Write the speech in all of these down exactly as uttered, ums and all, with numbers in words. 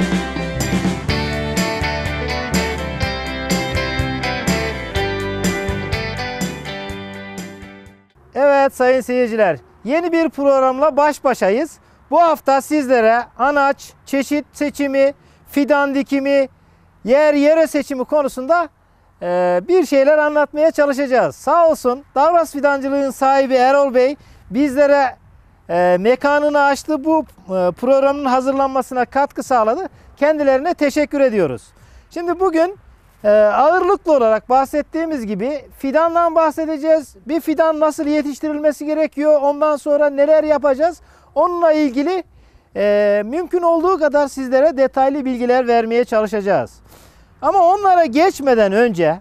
Evet sayın seyirciler, yeni bir programla baş başayız. Bu hafta sizlere anaç, çeşit seçimi, fidan dikimi, yer yere seçimi konusunda e, bir şeyler anlatmaya çalışacağız. Sağ olsun Davras Fidancılığın sahibi Erol Bey bizlere e, mekanını açtı. Bu e, programın hazırlanmasına katkı sağladı. Kendilerine teşekkür ediyoruz. Şimdi bugün e, ağırlıklı olarak bahsettiğimiz gibi fidandan bahsedeceğiz. Bir fidan nasıl yetiştirilmesi gerekiyor? Ondan sonra neler yapacağız? Onunla ilgili e, mümkün olduğu kadar sizlere detaylı bilgiler vermeye çalışacağız. Ama onlara geçmeden önce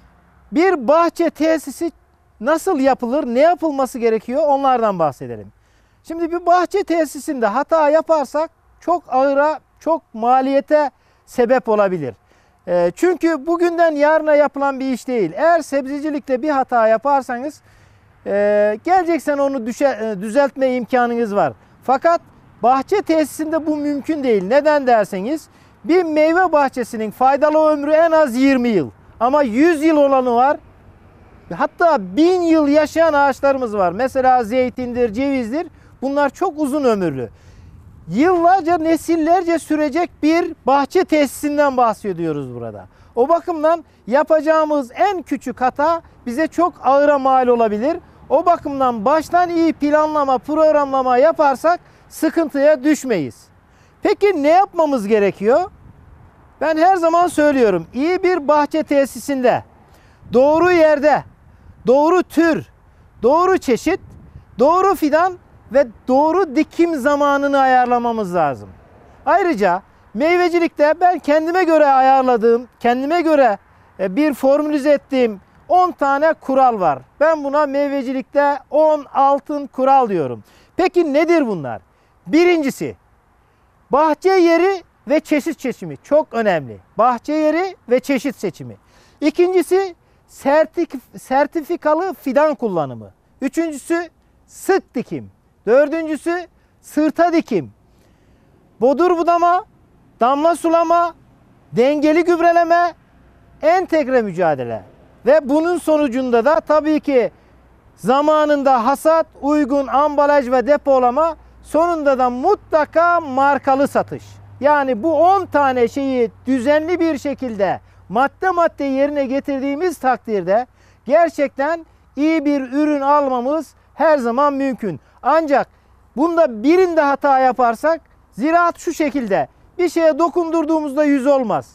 bir bahçe tesisi nasıl yapılır, ne yapılması gerekiyor onlardan bahsedelim. Şimdi bir bahçe tesisinde hata yaparsak çok ağıra, çok maliyete sebep olabilir. E, çünkü bugünden yarına yapılan bir iş değil. Eğer sebzecilikte bir hata yaparsanız e, geleceksen onu düşe, düzeltme imkanınız var. Fakat bahçe tesisinde bu mümkün değil. Neden derseniz bir meyve bahçesinin faydalı ömrü en az yirmi yıl. Ama yüz yıl olanı var. Hatta bin yıl yaşayan ağaçlarımız var. Mesela zeytindir, cevizdir. Bunlar çok uzun ömürlü. Yıllarca, nesillerce sürecek bir bahçe tesisinden bahsediyoruz burada. O bakımdan yapacağımız en küçük hata bize çok ağıra mal olabilir. O bakımdan baştan iyi planlama, programlama yaparsak sıkıntıya düşmeyiz. Peki ne yapmamız gerekiyor? Ben her zaman söylüyorum. İyi bir bahçe tesisinde, doğru yerde, doğru tür, doğru çeşit, doğru fidan ve doğru dikim zamanını ayarlamamız lazım. Ayrıca meyvecilikte ben kendime göre ayarladığım, kendime göre bir formülize ettiğim on tane kural var. Ben buna meyvecilikte on altın kural diyorum. Peki nedir bunlar? Birincisi, bahçe yeri ve çeşit seçimi çok önemli. Bahçe yeri ve çeşit seçimi. İkincisi, sertif sertifikalı fidan kullanımı. Üçüncüsü, sık dikim. Dördüncüsü, sırta dikim. Bodur budama, damla sulama, dengeli gübreleme, entegre mücadele. Ve bunun sonucunda da tabii ki zamanında hasat, uygun ambalaj ve depolama, sonunda da mutlaka markalı satış. Yani bu on tane şeyi düzenli bir şekilde madde madde yerine getirdiğimiz takdirde gerçekten iyi bir ürün almamız her zaman mümkün. Ancak bunda birinde hata yaparsak, ziraat şu şekilde, bir şeye dokundurduğumuzda yüz olmaz.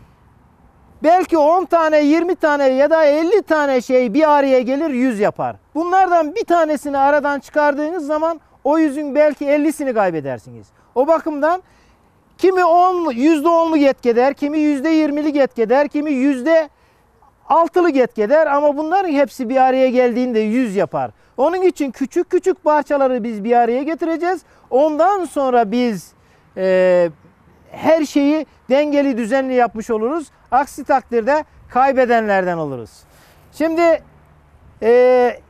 Belki on tane, yirmi tane ya da elli tane şey bir araya gelir, yüz yapar. Bunlardan bir tanesini aradan çıkardığınız zaman o yüzün belki ellisini kaybedersiniz. O bakımdan kimi on, yüzde onluk etki eder, kimi yüzde yirmilik etki eder, kimi yüzde altılık etki eder ama bunların hepsi bir araya geldiğinde yüz yapar. Onun için küçük küçük parçaları biz bir araya getireceğiz. Ondan sonra biz e, her şeyi dengeli, düzenli yapmış oluruz. Aksi takdirde kaybedenlerden oluruz. Şimdi e,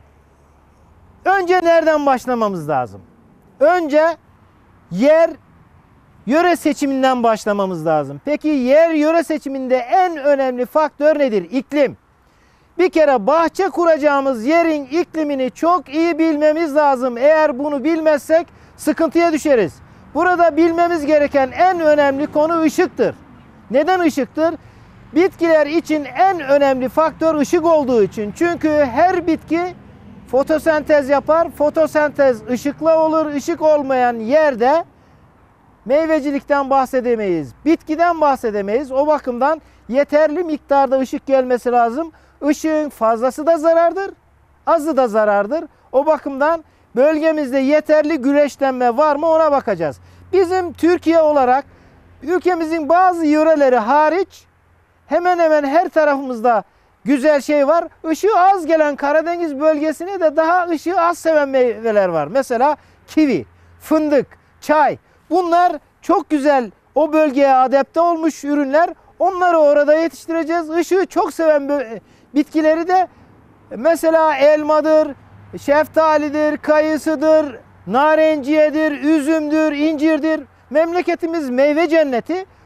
önce nereden başlamamız lazım? Önce yer, yöre seçiminden başlamamız lazım. Peki yer, yöre seçiminde en önemli faktör nedir? İklim. Bir kere bahçe kuracağımız yerin iklimini çok iyi bilmemiz lazım. Eğer bunu bilmezsek sıkıntıya düşeriz. Burada bilmemiz gereken en önemli konu ışıktır. Neden ışıktır? Bitkiler için en önemli faktör ışık olduğu için. Çünkü her bitki fotosentez yapar. Fotosentez ışıkla olur. Işık olmayan yerde meyvecilikten bahsedemeyiz. Bitkiden bahsedemeyiz. O bakımdan yeterli miktarda ışık gelmesi lazım. Işığın fazlası da zarardır, azı da zarardır. O bakımdan bölgemizde yeterli güneşlenme var mı ona bakacağız. Bizim Türkiye olarak ülkemizin bazı yöreleri hariç hemen hemen her tarafımızda güzel şey var. Işığı az gelen Karadeniz bölgesine de daha ışığı az seven meyveler var. Mesela kivi, fındık, çay. Bunlar çok güzel o bölgeye adapte olmuş ürünler. Onları orada yetiştireceğiz. Işığı çok seven bitkileri de mesela elmadır, şeftalidir, kayısıdır, narenciyedir, üzümdür, incirdir. Memleketimiz meyve cenneti.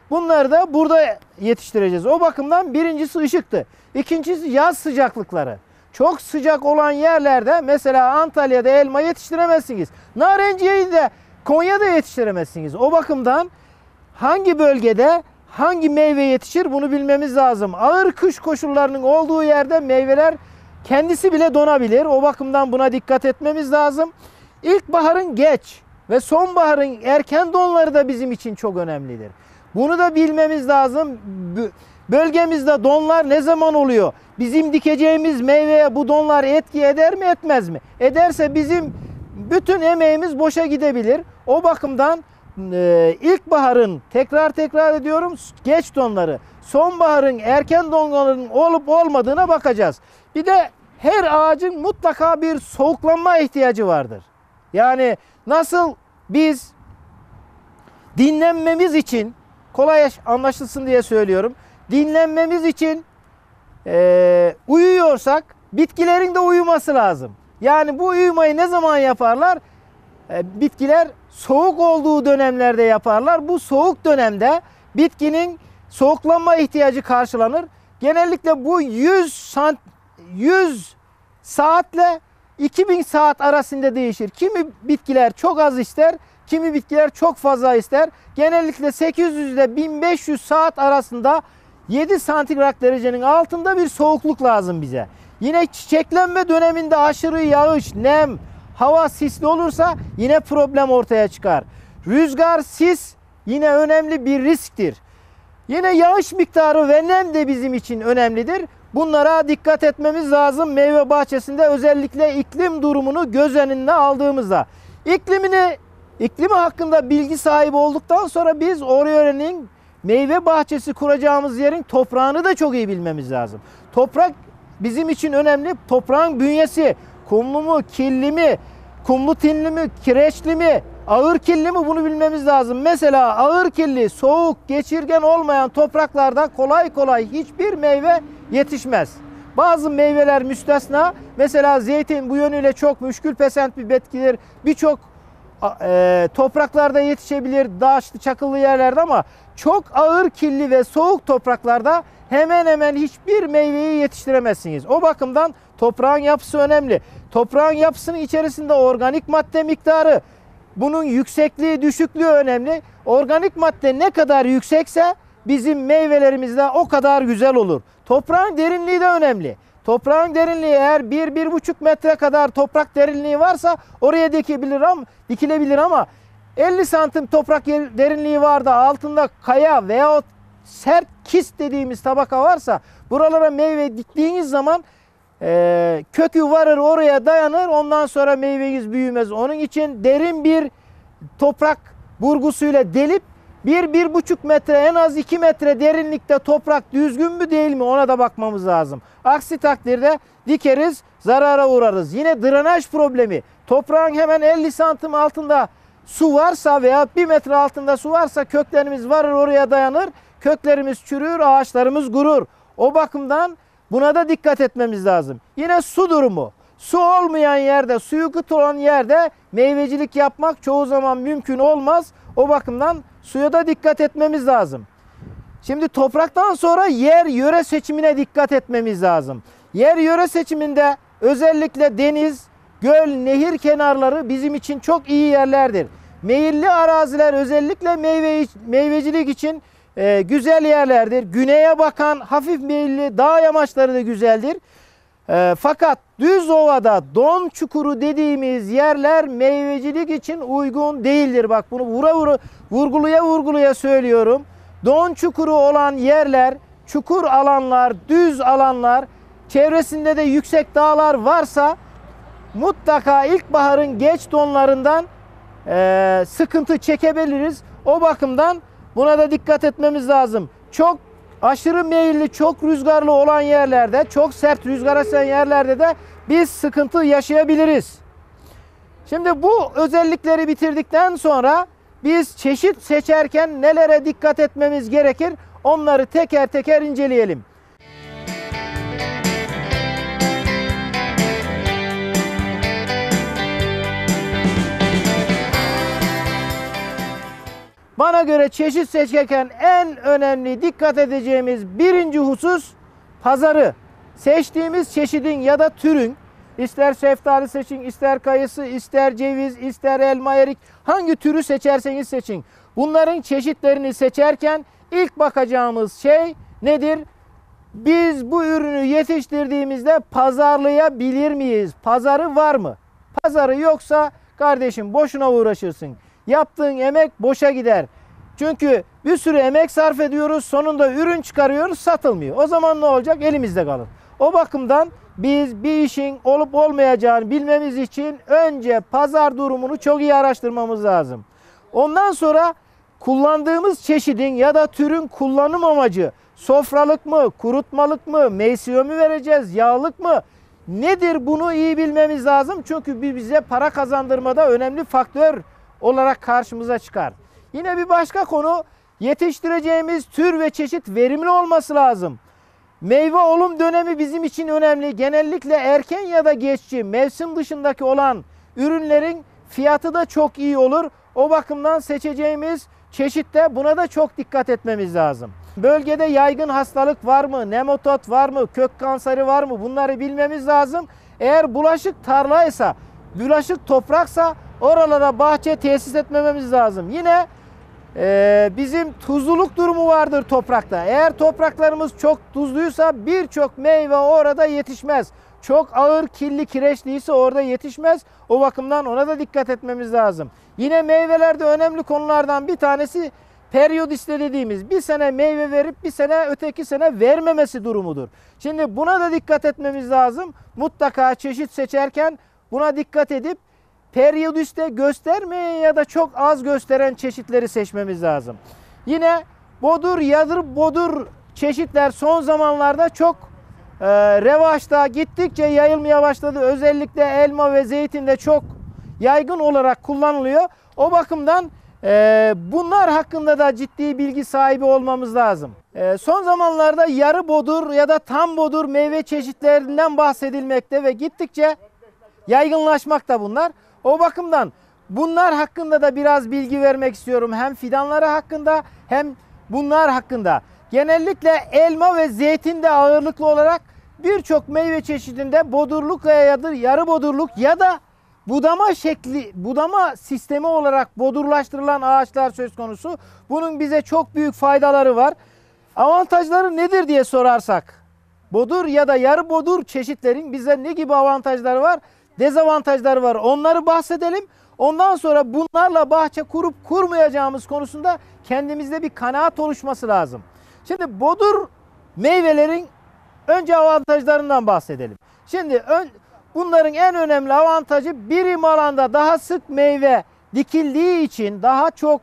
Bunları da burada yetiştireceğiz. O bakımdan birincisi ışıktı. İkincisi yaz sıcaklıkları. Çok sıcak olan yerlerde mesela Antalya'da elma yetiştiremezsiniz. Narenciyeyi de Konya'da yetiştiremezsiniz. O bakımdan hangi bölgede hangi meyve yetişir bunu bilmemiz lazım. Ağır kış koşullarının olduğu yerde meyveler kendisi bile donabilir. O bakımdan buna dikkat etmemiz lazım. İlkbaharın geç ve sonbaharın erken donları da bizim için çok önemlidir. Bunu da bilmemiz lazım. Bölgemizde donlar ne zaman oluyor? Bizim dikeceğimiz meyveye bu donlar etki eder mi etmez mi? Ederse bizim bütün emeğimiz boşa gidebilir. O bakımdan e, ilkbaharın tekrar tekrar ediyorum geç donları, sonbaharın erken donlarının olup olmadığına bakacağız. Bir de her ağacın mutlaka bir soğuklanma ihtiyacı vardır. Yani nasıl biz dinlenmemiz için, kolay anlaşılsın diye söylüyorum, dinlenmemiz için e, uyuyorsak bitkilerin de uyuması lazım. Yani bu uyumayı ne zaman yaparlar? E, bitkiler soğuk olduğu dönemlerde yaparlar. Bu soğuk dönemde bitkinin soğuklanma ihtiyacı karşılanır. Genellikle bu yüz sant yüz saatle iki bin saat arasında değişir. Kimi bitkiler çok az ister, kimi bitkiler çok fazla ister. Genellikle sekiz yüz ile bin beş yüz saat arasında yedi santigrat derecenin altında bir soğukluk lazım bize. Yine çiçeklenme döneminde aşırı yağış, nem, hava sisli olursa yine problem ortaya çıkar. Rüzgar, sis yine önemli bir risktir. Yine yağış miktarı ve nem de bizim için önemlidir. Bunlara dikkat etmemiz lazım meyve bahçesinde, özellikle iklim durumunu göz önüne aldığımızda. İklimini, iklimi hakkında bilgi sahibi olduktan sonra biz oraya meyve bahçesi kuracağımız yerin toprağını da çok iyi bilmemiz lazım. Toprak bizim için önemli. Toprağın bünyesi, kumlu mu, kirli mi, kumlu tinli mi, kireçli mi, ağır kirli mi, bunu bilmemiz lazım. Mesela ağır kirli, soğuk, geçirgen olmayan topraklarda kolay kolay hiçbir meyve yetişmez. Bazı meyveler müstesna. Mesela zeytin bu yönüyle çok müşkül pesent bir bitkidir. Birçok e, topraklarda yetişebilir, dağışlı, çakıllı yerlerde, ama çok ağır kirli ve soğuk topraklarda hemen hemen hiçbir meyveyi yetiştiremezsiniz. O bakımdan toprağın yapısı önemli. Toprağın yapısının içerisinde organik madde miktarı, bunun yüksekliği, düşüklüğü önemli. Organik madde ne kadar yüksekse bizim meyvelerimizde o kadar güzel olur. Toprağın derinliği de önemli. Toprağın derinliği eğer bir bir buçuk metre kadar toprak derinliği varsa oraya dikilebilir ama, dikilebilir ama elli santim toprak derinliği var da altında kaya veya sert kist dediğimiz tabaka varsa buralara meyve diktiğiniz zaman e, kökü varır, oraya dayanır, ondan sonra meyveniz büyümez. Onun için derin bir toprak burgusuyla delip bir bir buçuk metre, en az iki metre derinlikte toprak düzgün mü değil mi ona da bakmamız lazım. Aksi takdirde dikeriz, zarara uğrarız. Yine drenaj problemi. Toprağın hemen elli santim altında su varsa veya bir metre altında su varsa köklerimiz varır, oraya dayanır. Köklerimiz çürür, ağaçlarımız kurur. O bakımdan buna da dikkat etmemiz lazım. Yine su durumu. Su olmayan yerde, suyu kıt olan yerde meyvecilik yapmak çoğu zaman mümkün olmaz. O bakımdan suya da dikkat etmemiz lazım. Şimdi topraktan sonra yer yöre seçimine dikkat etmemiz lazım. Yer yöre seçiminde özellikle deniz, göl, nehir kenarları bizim için çok iyi yerlerdir. Meyilli araziler özellikle meyve, meyvecilik için e, güzel yerlerdir. Güneye bakan hafif meyilli dağ yamaçları da güzeldir. E, fakat düz ovada don çukuru dediğimiz yerler meyvecilik için uygun değildir. Bak bunu vura vura, vurguluya vurguluya söylüyorum. Don çukuru olan yerler, çukur alanlar, düz alanlar, çevresinde de yüksek dağlar varsa mutlaka ilkbaharın geç donlarından e, sıkıntı çekebiliriz. O bakımdan buna da dikkat etmemiz lazım. Çok aşırı meyilli, çok rüzgarlı olan yerlerde, çok sert rüzgar esen yerlerde de biz sıkıntı yaşayabiliriz. Şimdi bu özellikleri bitirdikten sonra biz çeşit seçerken nelere dikkat etmemiz gerekir? Onları teker teker inceleyelim. Bana Bana göre çeşit seçerken en önemli dikkat edeceğimiz birinci husus pazarı. Seçtiğimiz çeşidin ya da türün, ister şeftali seçin, ister kayısı, ister ceviz, ister elma, erik, hangi türü seçerseniz seçin. Bunların çeşitlerini seçerken ilk bakacağımız şey nedir? Biz bu ürünü yetiştirdiğimizde pazarlayabilir miyiz? Pazarı var mı? Pazarı yoksa kardeşim boşuna uğraşırsın. Yaptığın emek boşa gider. Çünkü bir sürü emek sarf ediyoruz, sonunda ürün çıkarıyoruz, satılmıyor. O zaman ne olacak? Elimizde kalır. O bakımdan biz bir işin olup olmayacağını bilmemiz için önce pazar durumunu çok iyi araştırmamız lazım. Ondan sonra kullandığımız çeşidin ya da türün kullanım amacı sofralık mı, kurutmalık mı, meysiyo mu vereceğiz, yağlık mı? Nedir, bunu iyi bilmemiz lazım. Çünkü bize para kazandırmada önemli faktör olarak karşımıza çıkar. Yine bir başka konu, yetiştireceğimiz tür ve çeşit verimli olması lazım. Meyve olum dönemi bizim için önemli. Genellikle erken ya da geççi, mevsim dışındaki olan ürünlerin fiyatı da çok iyi olur. O bakımdan seçeceğimiz çeşitte buna da çok dikkat etmemiz lazım. Bölgede yaygın hastalık var mı? Nematod var mı? Kök kanseri var mı? Bunları bilmemiz lazım. Eğer bulaşık tarlaysa, bulaşık topraksa oralara bahçe tesis etmememiz lazım. Yine e, bizim tuzluluk durumu vardır toprakta. Eğer topraklarımız çok tuzluysa birçok meyve orada yetişmez. Çok ağır, kirli, kireçliyse orada yetişmez. O bakımdan ona da dikkat etmemiz lazım. Yine meyvelerde önemli konulardan bir tanesi periyodiste dediğimiz, bir sene meyve verip bir sene öteki sene vermemesi durumudur. Şimdi buna da dikkat etmemiz lazım. Mutlaka çeşit seçerken buna dikkat edip periyodiste göstermeyen ya da çok az gösteren çeşitleri seçmemiz lazım. Yine bodur, yadır, bodur çeşitler son zamanlarda çok e, revaçta, gittikçe yayılmaya başladı. Özellikle elma ve zeytinde çok yaygın olarak kullanılıyor. O bakımdan e, bunlar hakkında da ciddi bilgi sahibi olmamız lazım. E, son zamanlarda yarı bodur ya da tam bodur meyve çeşitlerinden bahsedilmekte ve gittikçe yaygınlaşmakta bunlar. O bakımdan bunlar hakkında da biraz bilgi vermek istiyorum. Hem fidanları hakkında hem bunlar hakkında. Genellikle elma ve zeytinde ağırlıklı olarak birçok meyve çeşidinde bodurluk ya da yarı bodurluk ya da budama şekli, budama sistemi olarak bodurlaştırılan ağaçlar söz konusu. Bunun bize çok büyük faydaları var. Avantajları nedir diye sorarsak, bodur ya da yarı bodur çeşitlerin bize ne gibi avantajları var, dezavantajları var, onları bahsedelim. Ondan sonra bunlarla bahçe kurup kurmayacağımız konusunda kendimizde bir kanaat oluşması lazım. Şimdi bodur meyvelerin önce avantajlarından bahsedelim. Şimdi ön, bunların en önemli avantajı birim alanda daha sık meyve dikildiği için, daha çok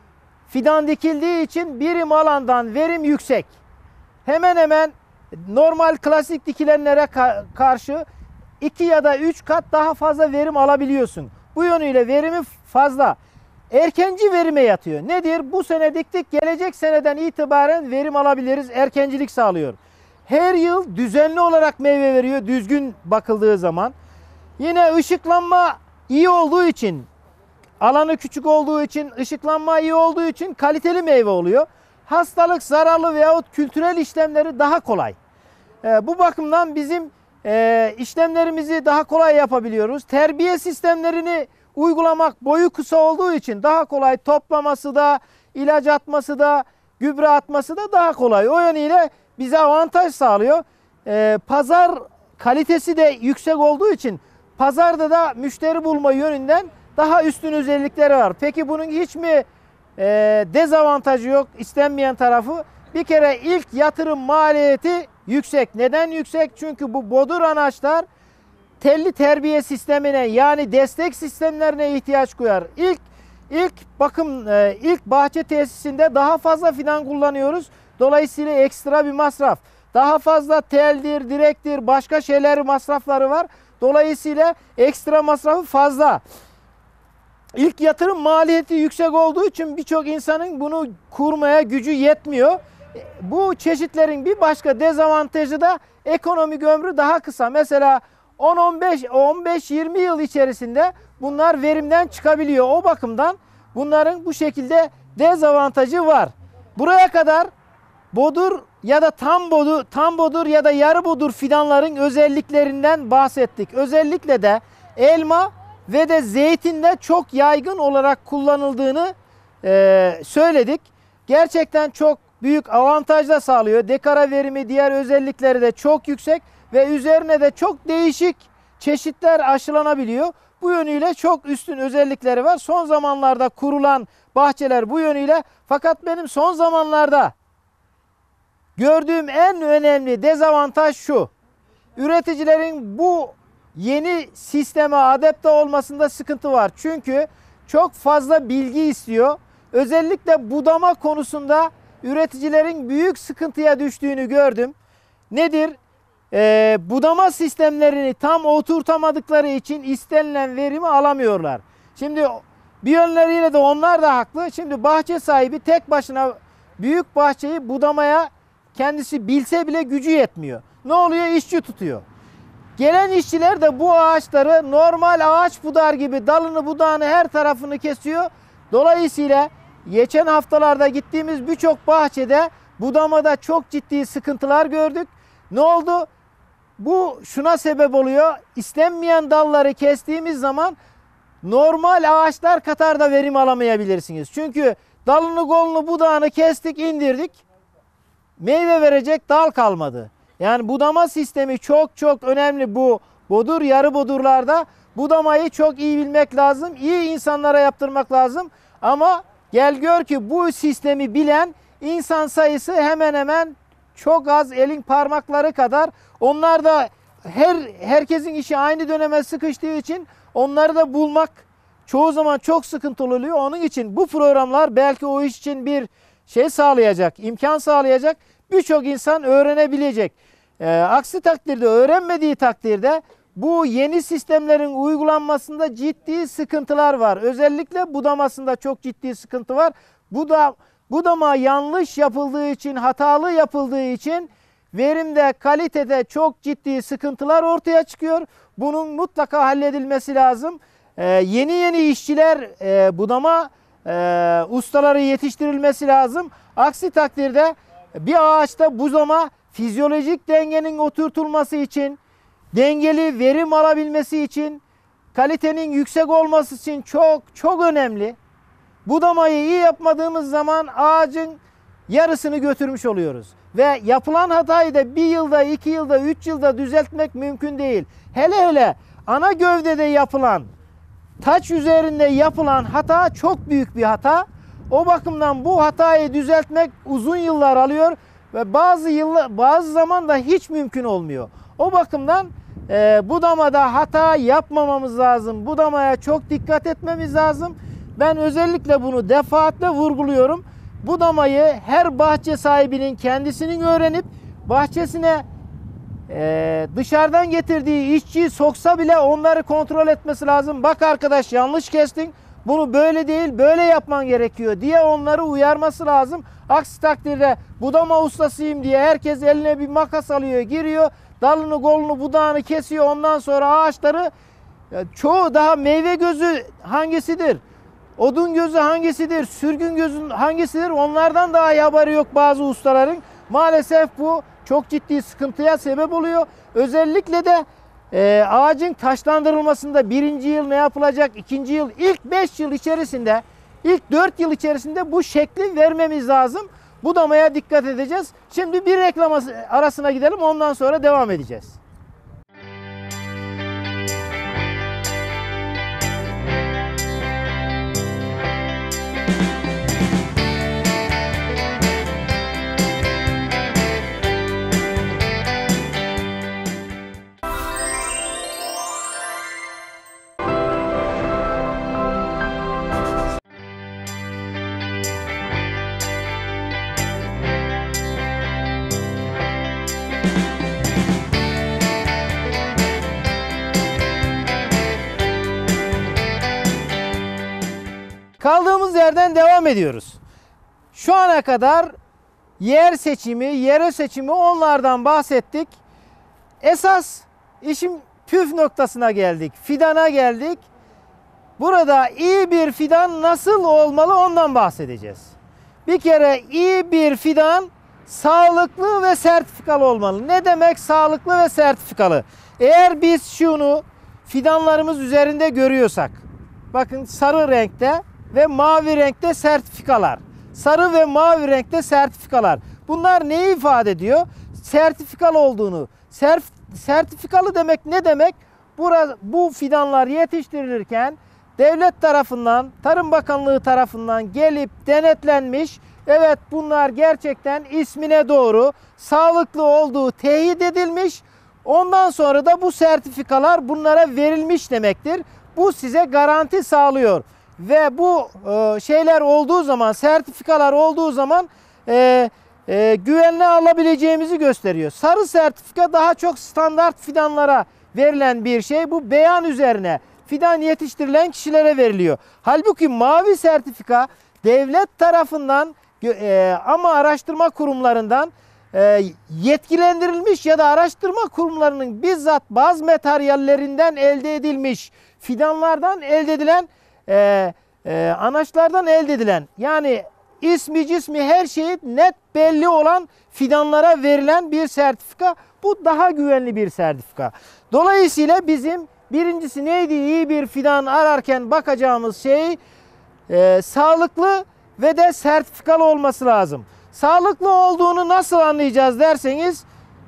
fidan dikildiği için birim alandan verim yüksek. Hemen hemen normal klasik dikilenlere ka karşı iki ya da üç kat daha fazla verim alabiliyorsun. Bu yönüyle verimi fazla. Erkenci verime yatıyor. Nedir? Bu sene diktik, gelecek seneden itibaren verim alabiliriz. Erkencilik sağlıyor. Her yıl düzenli olarak meyve veriyor düzgün bakıldığı zaman. Yine ışıklanma iyi olduğu için, alanı küçük olduğu için, ışıklanma iyi olduğu için kaliteli meyve oluyor. Hastalık, zararlı veyahut kültürel işlemleri daha kolay. E, bu bakımdan bizim e, işlemlerimizi daha kolay yapabiliyoruz. Terbiye sistemlerini uygulamak boyu kısa olduğu için daha kolay, toplaması da, ilaç atması da, gübre atması da daha kolay. O yönüyle bize avantaj sağlıyor. E, pazar kalitesi de yüksek olduğu için pazarda da müşteri bulma yönünden daha üstün özellikleri var. Peki bunun hiç mi e, dezavantajı yok, istenmeyen tarafı? Bir kere ilk yatırım maliyeti yüksek. Neden yüksek? Çünkü bu bodur anaçlar telli terbiye sistemine, yani destek sistemlerine ihtiyaç koyar. İlk ilk bakım e, ilk bahçe tesisinde daha fazla fidan kullanıyoruz. Dolayısıyla ekstra bir masraf. Daha fazla teldir, direktir, başka şeyler masrafları var. Dolayısıyla ekstra masrafı fazla. İlk yatırım maliyeti yüksek olduğu için birçok insanın bunu kurmaya gücü yetmiyor. Bu çeşitlerin bir başka dezavantajı da ekonomik ömrü daha kısa. Mesela on on beş on beş yirmi yıl içerisinde bunlar verimden çıkabiliyor. O bakımdan bunların bu şekilde dezavantajı var. Buraya kadar bodur ya da tam bodur, tam bodur ya da yarı bodur fidanların özelliklerinden bahsettik. Özellikle de elma ve de zeytinde çok yaygın olarak kullanıldığını e, söyledik. Gerçekten çok büyük avantaj da sağlıyor. Dekara verimi, diğer özellikleri de çok yüksek ve üzerine de çok değişik çeşitler aşılanabiliyor. Bu yönüyle çok üstün özellikleri var. Son zamanlarda kurulan bahçeler bu yönüyle. Fakat benim son zamanlarda gördüğüm en önemli dezavantaj şu: üreticilerin bu yeni sisteme adapte olmasında sıkıntı var. Çünkü çok fazla bilgi istiyor. Özellikle budama konusunda üreticilerin büyük sıkıntıya düştüğünü gördüm. Nedir? Ee, budama sistemlerini tam oturtamadıkları için istenilen verimi alamıyorlar. Şimdi bir yönleriyle de onlar da haklı. Şimdi bahçe sahibi tek başına büyük bahçeyi budamaya kendisi bilse bile gücü yetmiyor. Ne oluyor? İşçi tutuyor. Gelen işçiler de bu ağaçları normal ağaç budar gibi dalını budağını her tarafını kesiyor. Dolayısıyla geçen haftalarda gittiğimiz birçok bahçede budamada çok ciddi sıkıntılar gördük. Ne oldu? Bu şuna sebep oluyor: İstenmeyen dalları kestiğimiz zaman normal ağaçlar kadar da verim alamayabilirsiniz. Çünkü dalını kolunu budağını kestik, indirdik. Meyve verecek dal kalmadı. Yani budama sistemi çok çok önemli bu bodur, yarı bodurlarda. Budamayı çok iyi bilmek lazım. İyi insanlara yaptırmak lazım. Ama gel gör ki bu sistemi bilen insan sayısı hemen hemen çok az, elin parmakları kadar. Onlar da her herkesin işi aynı döneme sıkıştığı için onları da bulmak çoğu zaman çok sıkıntılı oluyor. Onun için bu programlar belki o iş için bir şey sağlayacak, imkan sağlayacak. Birçok insan öğrenebilecek. Ee, aksi takdirde, öğrenmediği takdirde bu yeni sistemlerin uygulanmasında ciddi sıkıntılar var. Özellikle budamasında çok ciddi sıkıntı var. Bu da budama yanlış yapıldığı için, hatalı yapıldığı için verimde, kalitede çok ciddi sıkıntılar ortaya çıkıyor. Bunun mutlaka halledilmesi lazım. Ee, yeni yeni işçiler, e, budama e, ustaları yetiştirilmesi lazım. Aksi takdirde bir ağaçta budama fizyolojik dengenin oturtulması için, dengeli verim alabilmesi için, kalitenin yüksek olması için çok çok önemli. Budamayı iyi yapmadığımız zaman ağacın yarısını götürmüş oluyoruz. Ve yapılan hatayı da bir yılda, iki yılda, üç yılda düzeltmek mümkün değil. Hele hele ana gövdede yapılan, taç üzerinde yapılan hata çok büyük bir hata. O bakımdan bu hatayı düzeltmek uzun yıllar alıyor ve bazı yıllar, bazı zaman da hiç mümkün olmuyor. O bakımdan e, budamada hata yapmamamız lazım. Budamaya çok dikkat etmemiz lazım. Ben özellikle bunu defaatle vurguluyorum. Budamayı her bahçe sahibinin kendisinin öğrenip bahçesine e, dışarıdan getirdiği işçiyi soksa bile onları kontrol etmesi lazım. Bak arkadaş, yanlış kestin, bunu böyle değil böyle yapman gerekiyor diye onları uyarması lazım. Aksi takdirde budama ustasıyım diye herkes eline bir makas alıyor, giriyor, dalını kolunu budağını kesiyor. Ondan sonra ağaçları, çoğu daha meyve gözü hangisidir, odun gözü hangisidir, sürgün gözü hangisidir, onlardan daha iyi haberi yok bazı ustaların. Maalesef bu çok ciddi sıkıntıya sebep oluyor. Özellikle de e, ağacın taşlandırılmasında birinci yıl ne yapılacak, ikinci yıl, ilk beş yıl içerisinde, ilk dört yıl içerisinde bu şekli vermemiz lazım. Budamaya dikkat edeceğiz. Şimdi bir reklam arasına gidelim, ondan sonra devam edeceğiz. Kaldığımız yerden devam ediyoruz. Şu ana kadar yer seçimi, yere seçimi, onlardan bahsettik. Esas işin püf noktasına geldik. Fidana geldik. Burada iyi bir fidan nasıl olmalı ondan bahsedeceğiz. Bir kere iyi bir fidan sağlıklı ve sertifikalı olmalı. Ne demek sağlıklı ve sertifikalı? Eğer biz şunu fidanlarımız üzerinde görüyorsak, bakın sarı renkte ve mavi renkte sertifikalar. Sarı ve mavi renkte sertifikalar. Bunlar neyi ifade ediyor? Sertifikalı olduğunu. Serf, sertifikalı demek ne demek? Burada, bu fidanlar yetiştirilirken devlet tarafından, Tarım Bakanlığı tarafından gelip denetlenmiş. Evet, bunlar gerçekten ismine doğru sağlıklı olduğu teyit edilmiş. Ondan sonra da bu sertifikalar bunlara verilmiş demektir. Bu size garanti sağlıyor. Ve bu e, şeyler olduğu zaman, sertifikalar olduğu zaman e, e, güvenle alabileceğimizi gösteriyor. Sarı sertifika daha çok standart fidanlara verilen bir şey. Bu beyan üzerine fidan yetiştirilen kişilere veriliyor. Halbuki mavi sertifika devlet tarafından e, ama araştırma kurumlarından e, yetkilendirilmiş ya da araştırma kurumlarının bizzat bazı materyallerinden elde edilmiş fidanlardan elde edilen e, e, anaçlardan elde edilen, yani ismi cismi her şeyi net belli olan fidanlara verilen bir sertifika. Bu daha güvenli bir sertifika. Dolayısıyla bizim birincisi neydi? İyi bir fidan ararken bakacağımız şey e, sağlıklı ve de sertifikalı olması lazım. Sağlıklı olduğunu nasıl anlayacağız derseniz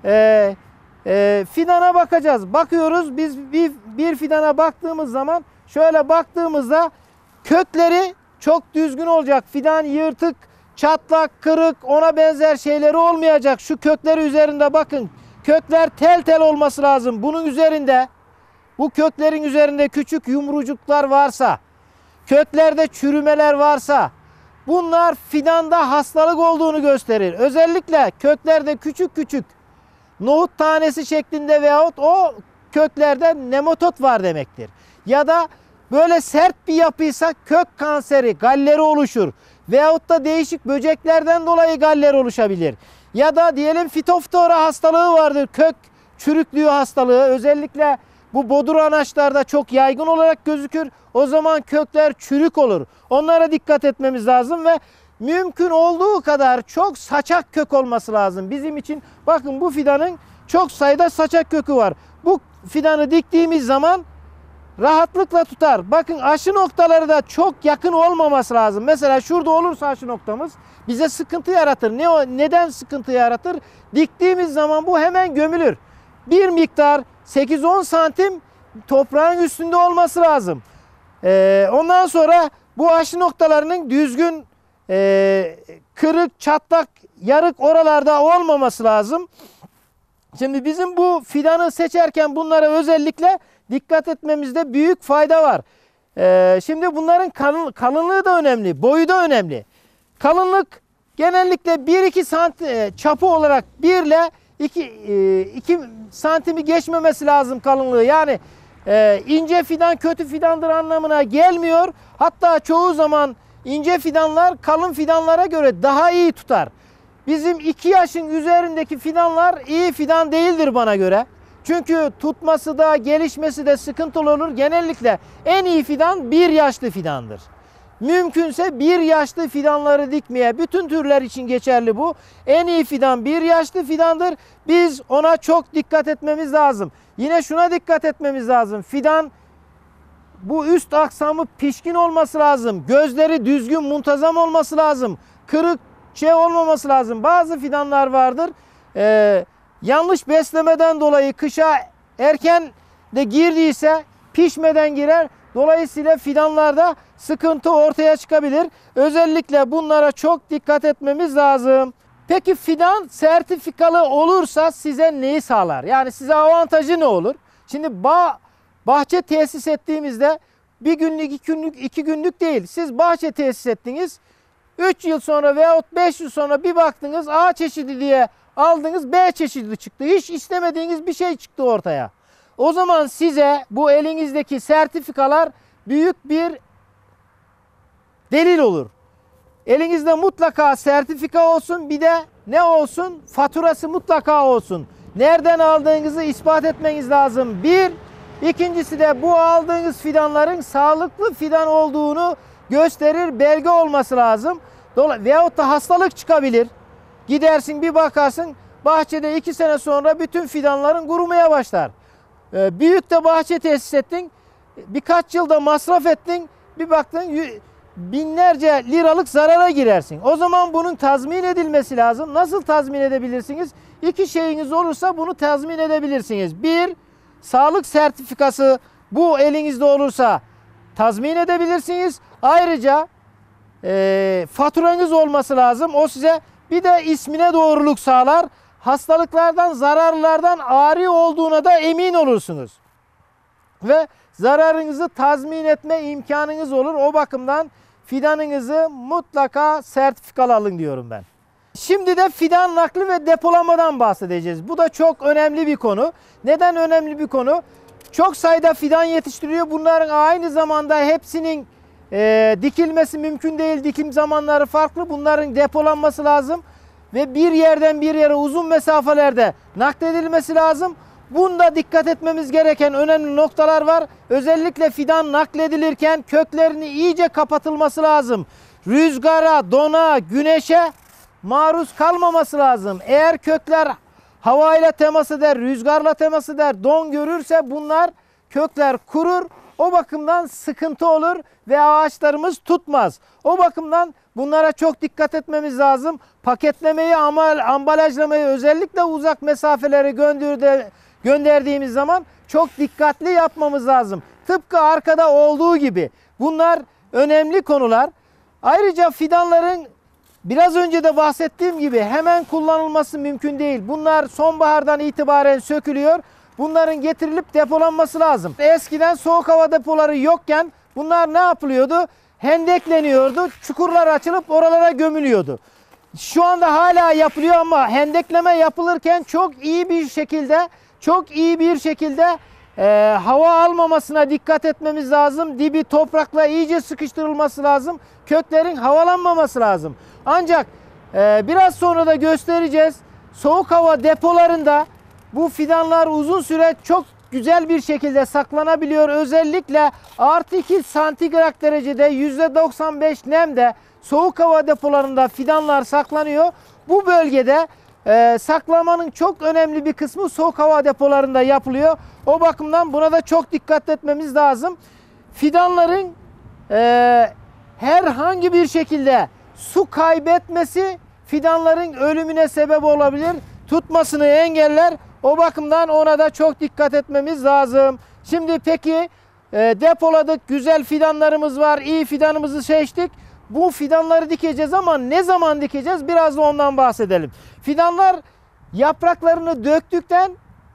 e, e, fidana bakacağız. Bakıyoruz biz bir, bir fidana baktığımız zaman şöyle baktığımızda kökleri çok düzgün olacak. Fidan yırtık, çatlak, kırık, ona benzer şeyleri olmayacak. Şu kökleri üzerinde bakın. Kökler tel tel olması lazım. Bunun üzerinde, bu köklerin üzerinde küçük yumrucuklar varsa, köklerde çürümeler varsa, bunlar fidanda hastalık olduğunu gösterir. Özellikle köklerde küçük küçük nohut tanesi şeklinde veyahut o köklerde nematod var demektir. Ya da böyle sert bir yapıysa kök kanseri, galleri oluşur. Veyahut da değişik böceklerden dolayı galler oluşabilir. Ya da diyelim fitoftora hastalığı vardır. Kök çürüklüğü hastalığı. Özellikle bu bodur anaçlarda çok yaygın olarak gözükür. O zaman kökler çürük olur. Onlara dikkat etmemiz lazım ve mümkün olduğu kadar çok saçak kök olması lazım. Bizim için bakın bu fidanın çok sayıda saçak kökü var. Bu fidanı diktiğimiz zaman rahatlıkla tutar. Bakın aşı noktaları da çok yakın olmaması lazım. Mesela şurada olursa aşı noktamız bize sıkıntı yaratır. Ne, neden sıkıntı yaratır? Diktiğimiz zaman bu hemen gömülür. Bir miktar sekiz on santim toprağın üstünde olması lazım. Ee, ondan sonra bu aşı noktalarının düzgün e, kırık, çatlak, yarık oralarda olmaması lazım. Şimdi bizim bu fidanı seçerken bunlara özellikle dikkat etmemizde büyük fayda var. Ee, şimdi bunların kalın, kalınlığı da önemli, boyu da önemli. Kalınlık genellikle bir iki santim çapı olarak bir ile iki santimi geçmemesi lazım kalınlığı. Yani e, ince fidan kötü fidandır anlamına gelmiyor. Hatta çoğu zaman ince fidanlar kalın fidanlara göre daha iyi tutar. Bizim iki yaşın üzerindeki fidanlar iyi fidan değildir bana göre. Çünkü tutması da gelişmesi de sıkıntılı olur. Genellikle en iyi fidan bir yaşlı fidandır. Mümkünse bir yaşlı fidanları dikmeye, bütün türler için geçerli bu. En iyi fidan bir yaşlı fidandır. Biz ona çok dikkat etmemiz lazım. Yine şuna dikkat etmemiz lazım. Fidan bu üst aksamı pişkin olması lazım. Gözleri düzgün, muntazam olması lazım. Kırık şey olmaması lazım. Bazı fidanlar vardır. Ee, yanlış beslemeden dolayı kışa erken de girdiyse pişmeden girer. Dolayısıyla fidanlarda sıkıntı ortaya çıkabilir. Özellikle bunlara çok dikkat etmemiz lazım. Peki fidan sertifikalı olursa size neyi sağlar? Yani size avantajı ne olur? Şimdi bağ, bahçe tesis ettiğimizde bir günlük, iki günlük, iki günlük değil. Siz bahçe tesis ettiniz. üç yıl sonra veyahut beş yıl sonra bir baktınız A çeşidi diye aldınız B çeşidi çıktı. Hiç istemediğiniz bir şey çıktı ortaya. O zaman size bu elinizdeki sertifikalar büyük bir delil olur. Elinizde mutlaka sertifika olsun, bir de ne olsun? Faturası mutlaka olsun. Nereden aldığınızı ispat etmeniz lazım. Bir, İkincisi de bu aldığınız fidanların sağlıklı fidan olduğunu gösterir, belge olması lazım. Veyahut da hastalık çıkabilir. Gidersin bir bakarsın bahçede iki sene sonra bütün fidanların kurumaya başlar. Ee, büyük de bahçe tesis ettin, birkaç yılda masraf ettin, bir baktın binlerce liralık zarara girersin. O zaman bunun tazmin edilmesi lazım. Nasıl tazmin edebilirsiniz? İki şeyiniz olursa bunu tazmin edebilirsiniz. Bir, sağlık sertifikası bu elinizde olursa tazmin edebilirsiniz. Ayrıca e, faturanız olması lazım. O size bir de ismine doğruluk sağlar. Hastalıklardan, zararlardan ari olduğuna da emin olursunuz. Ve zararınızı tazmin etme imkanınız olur. O bakımdan fidanınızı mutlaka sertifikalı alın diyorum ben. Şimdi de fidan nakli ve depolamadan bahsedeceğiz. Bu da çok önemli bir konu. Neden önemli bir konu? Çok sayıda fidan yetiştiriyor. Bunların aynı zamanda hepsinin e, dikilmesi mümkün değil. Dikim zamanları farklı. Bunların depolanması lazım. Ve bir yerden bir yere uzun mesafelerde nakledilmesi lazım. Bunda dikkat etmemiz gereken önemli noktalar var. Özellikle fidan nakledilirken köklerini iyice kapatılması lazım. Rüzgara, dona, güneşe maruz kalmaması lazım. Eğer kökler havayla temas eder, rüzgarla temas eder, don görürse bunlar kökler kurur. O bakımdan sıkıntı olur ve ağaçlarımız tutmaz. O bakımdan bunlara çok dikkat etmemiz lazım. Paketlemeyi, ambalajlamayı özellikle uzak mesafelere gönderdiğimiz zaman çok dikkatli yapmamız lazım. Tıpkı arkada olduğu gibi. Bunlar önemli konular. Ayrıca fidanların biraz önce de bahsettiğim gibi hemen kullanılması mümkün değil. Bunlar sonbahardan itibaren sökülüyor. Bunların getirilip depolanması lazım. Eskiden soğuk hava depoları yokken bunlar ne yapılıyordu? Hendekleniyordu. Çukurlar açılıp oralara gömülüyordu. Şu anda hala yapılıyor ama hendekleme yapılırken çok iyi bir şekilde, çok iyi bir şekilde e, hava almamasına dikkat etmemiz lazım. Dibi toprakla iyice sıkıştırılması lazım. Köklerin havalanmaması lazım. Ancak e, biraz sonra da göstereceğiz. Soğuk hava depolarında bu fidanlar uzun süre çok güzel bir şekilde saklanabiliyor. Özellikle artı iki santigrat derecede yüzde doksan beş nemde soğuk hava depolarında fidanlar saklanıyor. Bu bölgede e, saklamanın çok önemli bir kısmı soğuk hava depolarında yapılıyor. O bakımdan buna da çok dikkat etmemiz lazım. Fidanların e, herhangi bir şekilde su kaybetmesi fidanların ölümüne sebep olabilir. Tutmasını engeller. O bakımdan ona da çok dikkat etmemiz lazım. Şimdi peki e, depoladık, güzel fidanlarımız var, iyi fidanımızı seçtik. Bu fidanları dikeceğiz ama ne zaman dikeceğiz? Biraz da ondan bahsedelim. Fidanlar yapraklarını döktükten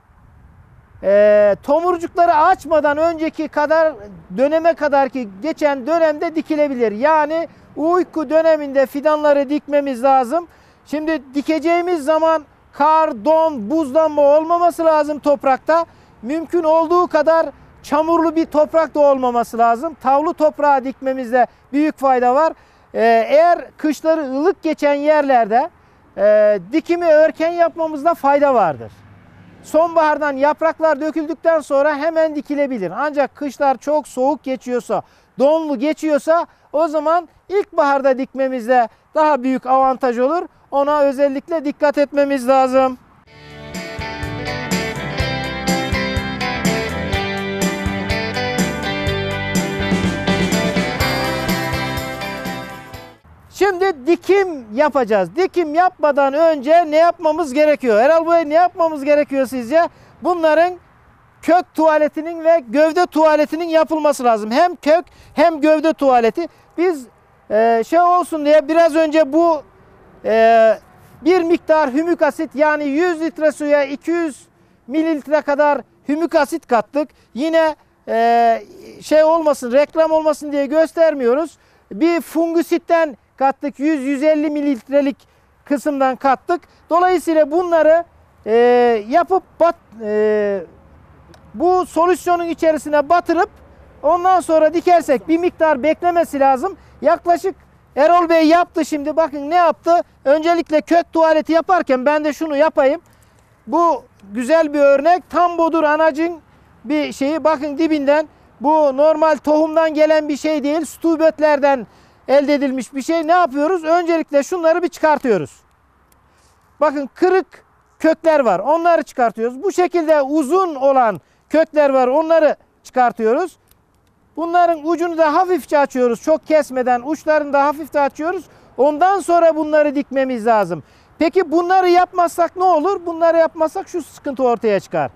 e, tomurcukları açmadan önceki kadar döneme kadar ki geçen dönemde dikilebilir. Yani uyku döneminde fidanları dikmemiz lazım. Şimdi dikeceğimiz zaman kar, don, buzlanma olmaması lazım toprakta. Mümkün olduğu kadar çamurlu bir toprak da olmaması lazım. Tavlı toprağa dikmemizde büyük fayda var. Ee, eğer kışları ılık geçen yerlerde e, dikimi erken yapmamızda fayda vardır. Sonbahardan yapraklar döküldükten sonra hemen dikilebilir. Ancak kışlar çok soğuk geçiyorsa, donlu geçiyorsa o zaman ilkbaharda dikmemizde daha büyük avantaj olur. Ona özellikle dikkat etmemiz lazım. Şimdi dikim yapacağız. Dikim yapmadan önce ne yapmamız gerekiyor? Erol Bey, ne yapmamız gerekiyor sizce? Bunların kök tuvaletinin ve gövde tuvaletinin yapılması lazım. Hem kök hem gövde tuvaleti. Biz e, şey olsun diye biraz önce bu e, bir miktar hümik asit, yani yüz litre suya iki yüz mililitre kadar hümik asit kattık. Yine e, şey olmasın, reklam olmasın diye göstermiyoruz. Bir fungusitten kattık, yüz yüz elli mililitrelik kısımdan kattık. Dolayısıyla bunları e, yapıp bat, e, bu solüsyonun içerisine batırıp ondan sonra dikersek bir miktar beklemesi lazım. Yaklaşık Erol Bey yaptı şimdi. Bakın ne yaptı? Öncelikle kök tuvaleti yaparken ben de şunu yapayım. Bu güzel bir örnek. Tam bodur anacın bir şeyi bakın dibinden, bu normal tohumdan gelen bir şey değil, stubetlerden elde edilmiş bir şey. Ne yapıyoruz? Öncelikle şunları bir çıkartıyoruz. Bakın kırık kökler var. Onları çıkartıyoruz. Bu şekilde uzun olan kökler var. Onları çıkartıyoruz. Bunların ucunu da hafifçe açıyoruz. Çok kesmeden uçlarını da hafifçe açıyoruz. Ondan sonra bunları dikmemiz lazım. Peki bunları yapmazsak ne olur? Bunları yapmazsak şu sıkıntı ortaya çıkar.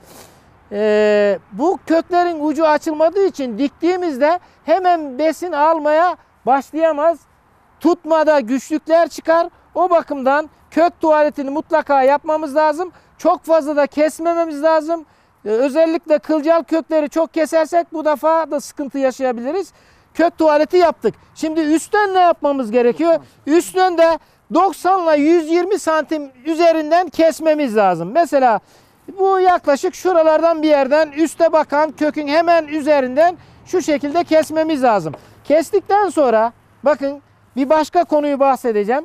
Ee, bu köklerin ucu açılmadığı için diktiğimizde hemen besin almaya başlayamaz. Tutmada güçlükler çıkar. O bakımdan kök tuvaletini mutlaka yapmamız lazım. Çok fazla da kesmememiz lazım. Ee, özellikle kılcal kökleri çok kesersek bu defa da sıkıntı yaşayabiliriz. Kök tuvaleti yaptık. Şimdi üstten ne yapmamız gerekiyor? Üstten de doksan ile yüz yirmi santim üzerinden kesmemiz lazım. Mesela bu yaklaşık şuralardan bir yerden üste bakan kökün hemen üzerinden şu şekilde kesmemiz lazım. Kestikten sonra bakın bir başka konuyu bahsedeceğim.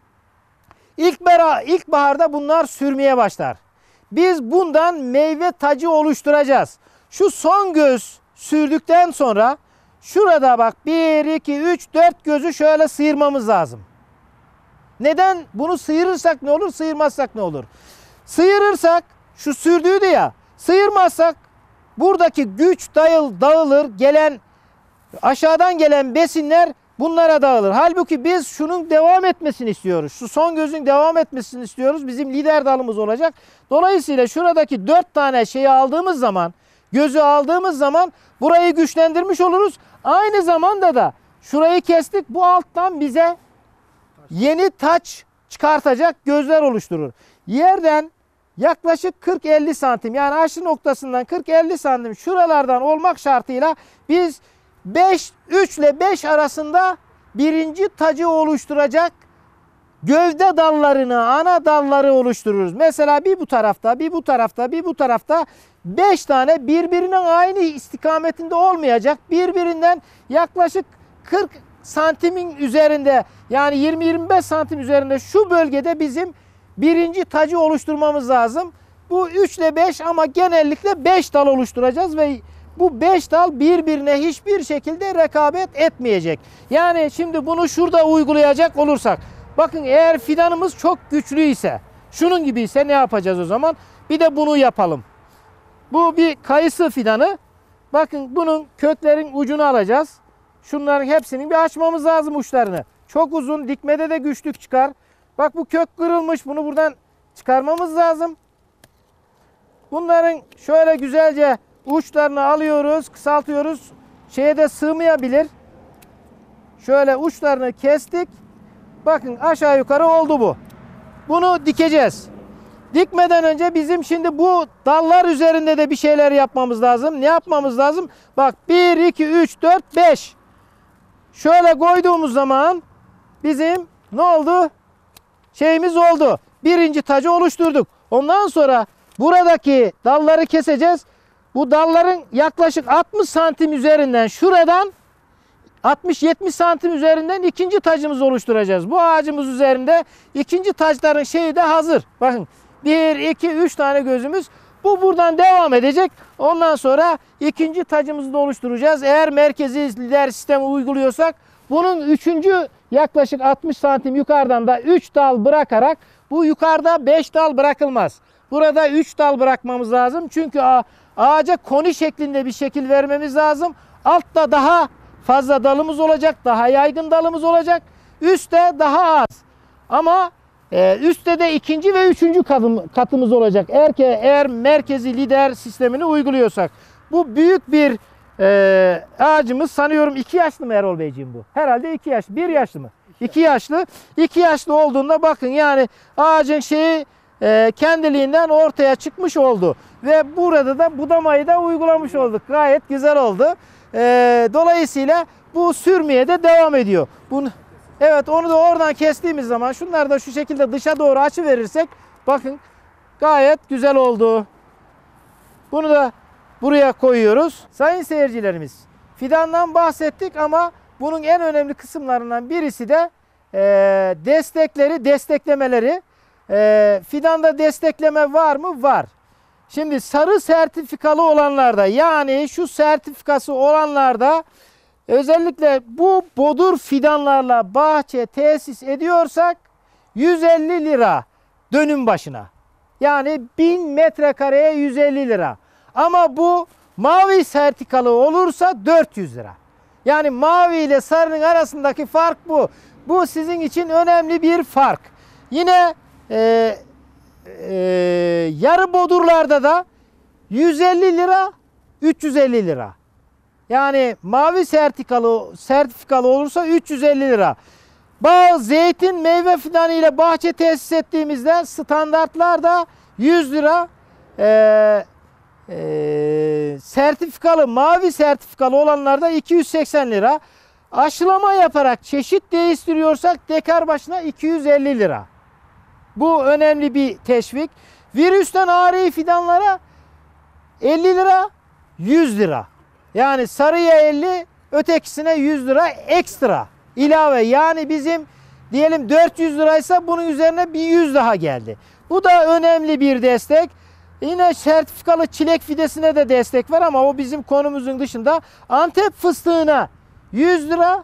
İlkbahar, ilkbaharda bunlar sürmeye başlar. Biz bundan meyve tacı oluşturacağız. Şu son göz sürdükten sonra şurada bak bir, iki, üç, dört gözü şöyle sıyırmamız lazım. Neden? Bunu sıyırırsak ne olur? Sıyırmazsak ne olur? Sıyırırsak şu sürdüğüydü ya, sıyırmazsak buradaki güç dağıl, dağılır, gelen aşağıdan gelen besinler bunlara dağılır. Halbuki biz şunun devam etmesini istiyoruz. Şu son gözün devam etmesini istiyoruz. Bizim lider dalımız olacak. Dolayısıyla şuradaki dört tane şeyi aldığımız zaman, gözü aldığımız zaman burayı güçlendirmiş oluruz. Aynı zamanda da şurayı kestik. Bu alttan bize yeni taç çıkartacak gözler oluşturur. Yerden yaklaşık kırk elli santim, yani aşı noktasından kırk elli santim şuralardan olmak şartıyla biz beş, üç ile beş arasında birinci tacı oluşturacak gövde dallarını, ana dalları oluştururuz. Mesela bir bu tarafta, bir bu tarafta, bir bu tarafta beş tane birbirinin aynı istikametinde olmayacak, birbirinden yaklaşık kırk santimin üzerinde, yani yirmi yirmi beş santim üzerinde şu bölgede bizim birinci tacı oluşturmamız lazım. Bu üç ile beş ama genellikle beş dal oluşturacağız ve bu beş dal birbirine hiçbir şekilde rekabet etmeyecek. Yani şimdi bunu şurada uygulayacak olursak, bakın eğer fidanımız çok güçlü ise, şunun gibi ise ne yapacağız o zaman? Bir de bunu yapalım. Bu bir kayısı fidanı. Bakın bunun köklerin ucunu alacağız. Şunların hepsini bir açmamız lazım uçlarını. Çok uzun, dikmede de güçlük çıkar. Bak bu kök kırılmış, bunu buradan çıkarmamız lazım. Bunların şöyle güzelce uçlarını alıyoruz, kısaltıyoruz. Şeye de sığmayabilir. Şöyle uçlarını kestik. Bakın aşağı yukarı oldu bu. Bunu dikeceğiz. Dikmeden önce bizim şimdi bu dallar üzerinde de bir şeyler yapmamız lazım. Ne yapmamız lazım? Bak bir, iki, üç, dört, beş. Şöyle koyduğumuz zaman bizim ne oldu? Şeyimiz oldu. Birinci tacı oluşturduk. Ondan sonra buradaki dalları keseceğiz. Bu dalların yaklaşık altmış santim üzerinden, şuradan altmış yetmiş santim üzerinden ikinci tacımızı oluşturacağız. Bu ağacımız üzerinde ikinci taçların şeyi de hazır. Bakın bir, iki, üç tane gözümüz. Bu buradan devam edecek. Ondan sonra ikinci tacımızı da oluşturacağız. Eğer merkezi lider sistemi uyguluyorsak bunun üçüncü yaklaşık altmış santim yukarıdan da üç dal bırakarak, bu yukarıda beş dal bırakılmaz. Burada üç dal bırakmamız lazım. Çünkü ağaca koni şeklinde bir şekil vermemiz lazım. Altta daha fazla dalımız olacak. Daha yaygın dalımız olacak. Üstte daha az. Ama e, üstte de ikinci ve üçüncü katım, katımız olacak. Eğer ki eğer merkezi lider sistemini uyguluyorsak. Bu büyük bir e, ağacımız, sanıyorum iki yaşlı mı Erol Beyciğim bu? Herhalde iki yaş. Bir yaşlı mı? İki yaşlı. İki yaşlı olduğunda bakın yani ağacın şeyi e, kendiliğinden ortaya çıkmış oldu. Ve burada da budamayı da uygulamış olduk. Gayet güzel oldu. E, dolayısıyla bu sürmeye de devam ediyor. Bunu, evet, onu da oradan kestiğimiz zaman şunları da şu şekilde dışa doğru açı verirsek bakın gayet güzel oldu. Bunu da buraya koyuyoruz. Sayın seyircilerimiz, fidandan bahsettik ama bunun en önemli kısımlarından birisi de e, destekleri, desteklemeleri. E, fidanda destekleme var mı? Var. Şimdi sarı sertifikalı olanlarda, yani şu sertifikası olanlarda, özellikle bu bodur fidanlarla bahçe tesis ediyorsak yüz elli lira dönüm başına. Yani bin metrekareye yüz elli lira. Ama bu mavi sertifikalı olursa dört yüz lira. Yani mavi ile sarının arasındaki fark bu. Bu sizin için önemli bir fark. Yine e, e, yarı bodurlarda da yüz elli lira, üç yüz elli lira. Yani mavi sertifikalı, sertifikalı olursa üç yüz elli lira. Bağ, zeytin, meyve fidanı ile bahçe tesis ettiğimizde standartlarda yüz lira. E, e, sertifikalı, mavi sertifikalı olanlarda iki yüz seksen lira. Aşılama yaparak çeşit değiştiriyorsak dekar başına iki yüz elli lira. Bu önemli bir teşvik. Virüsten ağrı fidanlara elli lira, yüz lira. Yani sarıya elli, ötekisine yüz lira ekstra ilave. Yani bizim diyelim dört yüz liraysa bunun üzerine bir yüz daha geldi. Bu da önemli bir destek. Yine sertifikalı çilek fidesine de destek var ama o bizim konumuzun dışında. Antep fıstığına yüz lira,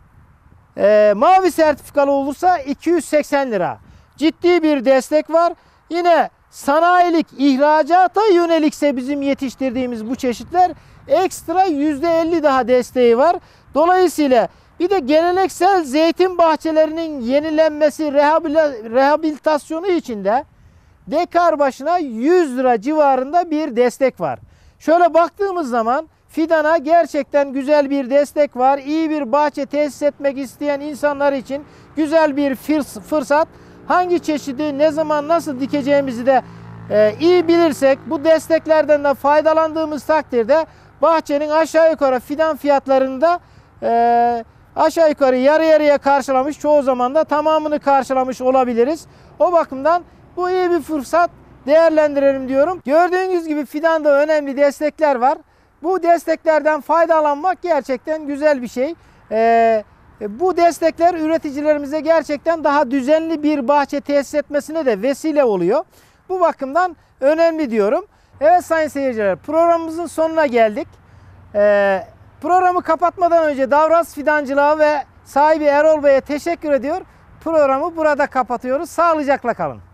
e, mavi sertifikalı olursa iki yüz seksen lira. Ciddi bir destek var. Yine sanayilik, ihracata yönelikse bizim yetiştirdiğimiz bu çeşitler ekstra yüzde elli daha desteği var. Dolayısıyla bir de geleneksel zeytin bahçelerinin yenilenmesi, rehabilitasyonu için de dekar başına yüz lira civarında bir destek var. Şöyle baktığımız zaman fidana gerçekten güzel bir destek var. İyi bir bahçe tesis etmek isteyen insanlar için güzel bir fırsat. Hangi çeşidi, ne zaman, nasıl dikeceğimizi de e, iyi bilirsek, bu desteklerden de faydalandığımız takdirde bahçenin aşağı yukarı fidan fiyatlarında e, aşağı yukarı yarı yarıya karşılamış, çoğu zaman da tamamını karşılamış olabiliriz. O bakımdan bu iyi bir fırsat, değerlendirelim diyorum. Gördüğünüz gibi fidanda önemli destekler var. Bu desteklerden faydalanmak gerçekten güzel bir şey. Ee, bu destekler üreticilerimize gerçekten daha düzenli bir bahçe tesis etmesine de vesile oluyor. Bu bakımdan önemli diyorum. Evet sayın seyirciler, programımızın sonuna geldik. Ee, programı kapatmadan önce Davras Fidancılığa ve sahibi Erol Bey'e teşekkür ediyor. Programı burada kapatıyoruz. Sağlıcakla kalın.